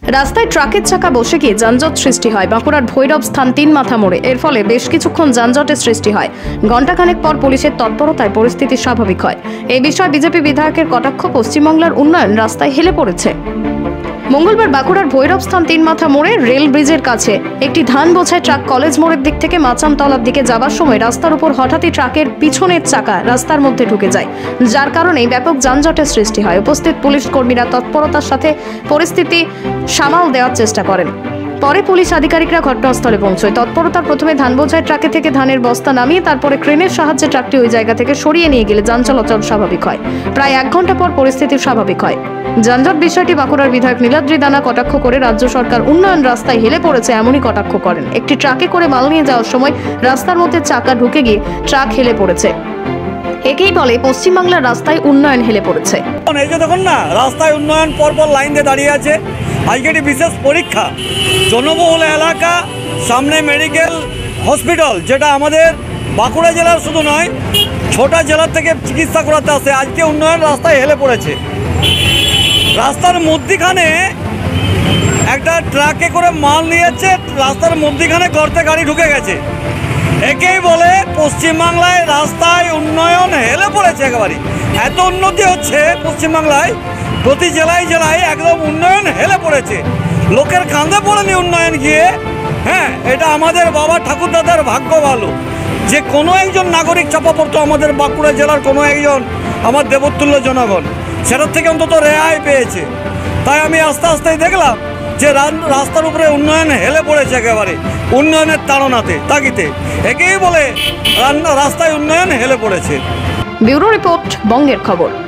রাস্তায় ট্রাকের চাকা বসে গিয়ে যানজট সৃষ্টি হয় বাঁকুড়ার ভৈরব স্থান ৩ মাথা মোড়ে। এর ফলে বেশ কিছুক্ষণ যানজটের সৃষ্টি হয়। ঘণ্টাখানেক পর পুলিশের তৎপরতায় পরিস্থিতি স্বাভাবিক হয়। এই বিষয়ে বিজেপি বিধায়কের কটাক্ষ, পশ্চিমবাংলার উন্নয়ন রাস্তায় হেলে পড়েছে। মঙ্গলবার বাঁকুড়ার ভৈরব স্থান ৩ মাথা মোড়ে রেল ব্রিজের কাছে একটি ধান বোঝাই ট্রাক কলেজ মোড়ের দিক থেকে মাচানতলার দিকে যাবার সময় রাস্তার উপর হঠাৎই ট্রাকের পিছনের চাকা রাস্তার মধ্যে ঢুকে যায়, যার কারণে ব্যাপক যানজটের সৃষ্টি হয়। উপস্থিত পুলিশ কর্মীরা তৎপরতার সাথে পরিস্থিতি সামাল দেওয়ার চেষ্টা করেন। পরে পুলিশ আধিকারিকরা ঘটনাস্থলে পৌঁছয়। তৎপরতার প্রথমে ধান বোঝাই ট্রাকে থেকে ধানের বস্তা নামিয়ে তারপরে ক্রেনের সাহায্যে ট্রাকটি ওই জায়গা থেকে সরিয়ে নিয়ে গেলে যান চলাচল স্বাভাবিক হয়। প্রায় 1 ঘন্টা পর পরিস্থিতি স্বাভাবিক হয়। যানজট বিষয়টি বাঁকুড়ার বিধায়ক নীলাদ্রি দানা কটাক্ষ করে রাজ্য সরকার উন্নয়ন রাস্তায় হেলে পড়েছে এমনই কটাক্ষ করেন। একটি ট্রাকে করে মাল নিয়ে যাওয়ার সময় রাস্তার মধ্যে চাকা ঢুকে গিয়ে ট্রাক হেলে পড়েছে। একেই বলে পশ্চিমবাংলার রাস্তায় উন্নয়ন হেলে পড়েছে। এই যে দেখুন না, রাস্তায় উন্নয়ন পরপর লাইন দিয়ে দাঁড়িয়ে আছে। আজকে একটি বিশেষ পরীক্ষা, জনবহুল এলাকা, সামনে মেডিকেল হসপিটাল, যেটা আমাদের বাঁকুড়া জেলার শুধু নয়, ছোটা জেলার থেকে চিকিৎসা করাতে আসে। আজকে উন্নয়ন রাস্তায় হেলে পড়েছে। রাস্তার মধ্যিখানে একটা ট্রাকে করে মাল নিয়েছে, রাস্তার মধ্যিখানে গর্তে গাড়ি ঢুকে গেছে। একেই বলে পশ্চিমবাংলায় রাস্তায় উন্নয়ন হেলে পড়েছে। একেবারে এত উন্নতি হচ্ছে পশ্চিমবাংলায়, প্রতি জেলায় জেলায় একদম উন্নয়ন হেলে পড়েছে। লোকের কাঁধে পড়েনি উন্নয়ন গিয়ে। হ্যাঁ, এটা আমাদের বাবা ঠাকুরদাদার ভাগ্য ভালো যে কোনো একজন নাগরিক চাপা পড়তো আমাদের বাঁকুড়া জেলার কোনো একজন আমার দেবতুল্য জনগণ, সেটার থেকে অন্তত রেহাই পেয়েছে। তাই আমি আস্তে আস্তেই দেখলাম যে রাস্তার উপরে উন্নয়ন হেলে পড়েছে। একেবারে উন্নয়নের তাগিতে একেই বলে রাস্তায় উন্নয়ন হেলে পড়েছে। ব্যুরো রিপোর্ট, বঙ্গের খবর।